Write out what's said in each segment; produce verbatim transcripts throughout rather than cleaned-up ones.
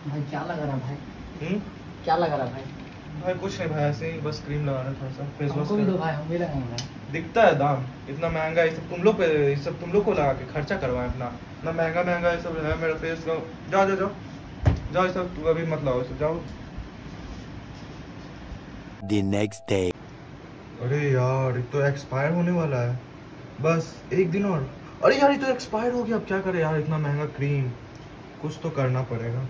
भाई क्या लग रहा भाई? हम्म क्या लग रहा भाई? भाई कुछ नहीं भाई, ऐसे ही बस क्रीम लगा रहा था, थोड़ा सा फेस वॉश हमको भी दो भाई, हम भी लगाएंगे। दिखता है दाम इतना महंगा, ये सब तुम लोग पे, ये सब तुम लोग को लगा के खर्चा करवाए अपना, इतना महंगा महंगा ये सब है। मेरा फेस जाओ जाओ जाओ जाओ, ये सब तू अभी मत लाओ, ये सब जाओ। The next day. अरे यार ये तो एक्सपायर होने वाला है, बस एक दिन और। अरे यार ये तो एक्सपायर हो गया, अब क्या करें यार, इतना महंगा क्रीम, कुछ तो करना पड़ेगा।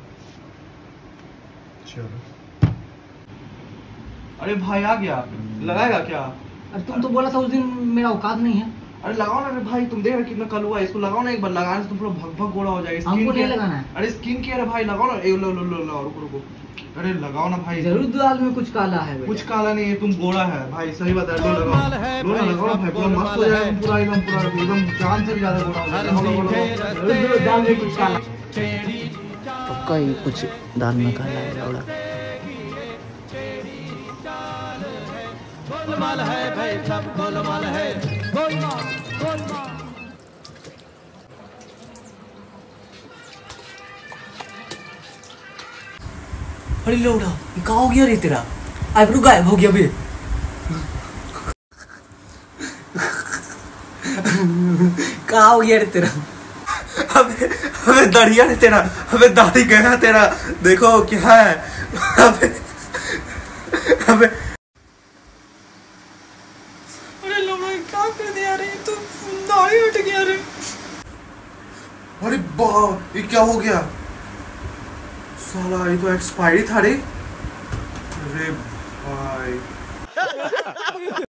चलो अरे भाई आ गया, लगाएगा क्या? अरे तुम तो बोला था उस दिन मेरा औकात नहीं है। अरे लगाओ ना, अरे भाई तुम देख रहे कितना कल हुआ है, इसको लगाओ ना एक बार, लगाने से तुम पूरा भग भग गोरा हो जाएगा। हमको नहीं लगाना है। अरे स्किन केयर है भाई, लगाओ ना, ए लो लो लो लो, रुको रुको, अरे लगाओ ना भाई। जरूर दाल में कुछ काला है बेटा। कुछ काला नहीं है, तुम गोरा है भाई, सही बात है। लो लगाओ, लो ना लगाओ ना भाई, पूरा मस्त हो जाएगा, पूरा एकदम पूरा एकदम जान से भी ज्यादा गोरा हो जाएगा। जरूर दाल में कुछ काला, पक्का ही कुछ दाल में काला है लौड़ा। गोलमाल है भाई, सब गोलमाल है, गोलमाल गोलमाल। अरे लौड़ा, ये कहाँ हो गया रे तेरा? आईब्रो गायब हो गया बे। कहाँ हो गया रे तेरा? अबे अबे दाढ़िया रे तेरा, अबे दाढ़ी गया तेरा, देखो क्या है। अबे अबे अरे लौड़ा क्या कर दिया रे, तो दाढ़ी हट गया रे। अरे बा ये क्या हो गया साला, ये तो एक्सपायरी था रे। अरे भाई